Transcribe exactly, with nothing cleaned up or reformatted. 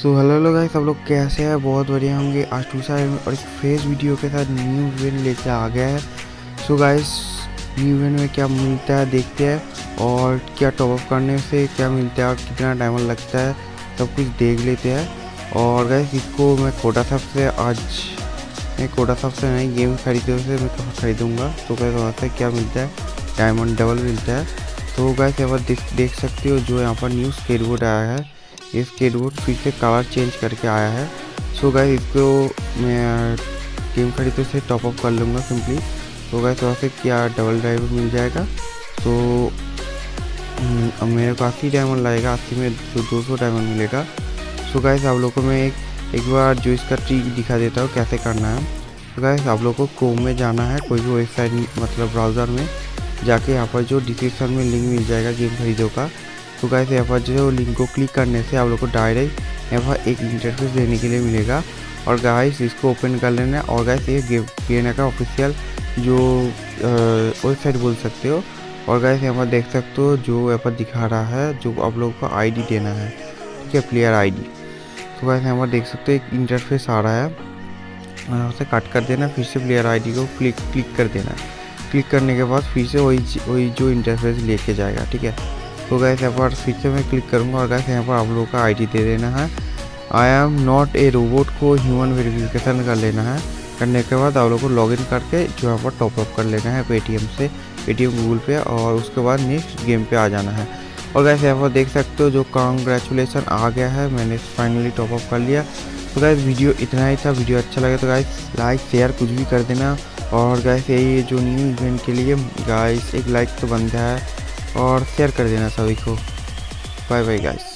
So hello hello guys, सब लोग कैसे हैं? बहुत बढ़िया होंगे। आज दूसरा और एक फ्रेश वीडियो के साथ न्यू इवेंट लेके आ गया है। सो गाइस, न्यू इवेंट में क्या मिलता है देखते हैं, और क्या टॉप अप करने से क्या मिलता है और कितना टाइम लगता है, सब कुछ देख लेते हैं। और गाइस, इसको मैं कोडा शॉप से आज मैं कोडा शॉप से नहीं गेम खरीदे से मैं तो खरीदूँगा। तो गाइस वहाँ से क्या मिलता है, डायमंड डबल मिलता है। तो गाइस यहाँ पर देख देख सकते हो जो यहाँ पर न्यू स्केटबोर्ड आया है। ये स्केटबोर्ड फिर से कलर चेंज करके आया है। सो गाइस, इसको मैं गेम खरीदे से टॉप अप कर लूँगा सिंपली। तो गाइस वहाँ से क्या डबल ड्राइवर मिल जाएगा। तो अब मेरे को अस्सी डायमंड लगेगा, अस्सी में तो दो सौ डायमंड मिलेगा। सो गाइस, आप लोगों को मैं एक एक बार जो इसका ट्रिक दिखा देता हूँ कैसे करना है। तो गाइस, आप लोगों को क्रोम में जाना है, कोई भी वेबसाइट मतलब ब्राउज़र में जाके यहाँ पर जो डिस्क्रिप्शन में लिंक मिल जाएगा गेम खरीदो का। तो गाइस यहाँ पर जो लिंक को क्लिक करने से आप लोग को डायरेक्ट यहाँ पर एक इंटरफेस देने के लिए मिलेगा। और गाइस इसको ओपन कर लेना है। और गाइस ये गेम गेम का ऑफिशियल जो वेबसाइट बोल सकते हो। और गाइस यहाँ पर देख सकते हो जो यहाँ पर दिखा रहा है, जो आप लोगों को आईडी देना है, ठीक है, प्लेयर आईडी। तो गाइस यहाँ पर देख सकते हो एक इंटरफेस आ रहा है, यहाँ से कट कर देना, फिर से प्लेयर आईडी को क्लिक क्लिक कर देना। क्लिक करने के बाद फिर से वही वही जो इंटरफेस लेके जाएगा, ठीक है। तो गाइस यहाँ पर फिर से मैं क्लिक करूँगा और गाइस यहाँ पर आप लोगों का आईडी दे देना है। I am not a robot को ह्यूमन वेरिफिकेशन कर लेना है। करने के बाद आप लोगों को लॉगिन करके जो यहाँ पर टॉप अप कर लेना है पेटीएम से, पेटीएम गूगल पे, और उसके बाद नेक्स्ट गेम पे आ जाना है। और गाइस यहाँ पर देख सकते हो जो कांग्रेचुलेसन आ गया है, मैंने फाइनली टॉप अप कर लिया। तो गाइस वीडियो इतना ही था। वीडियो अच्छा लगे तो गाइस लाइक शेयर कुछ भी कर देना। और गाइस यही जो न्यू इवेंट के लिए गाइस एक लाइक तो बनता है, और शेयर कर देना सभी को। Bye bye guys.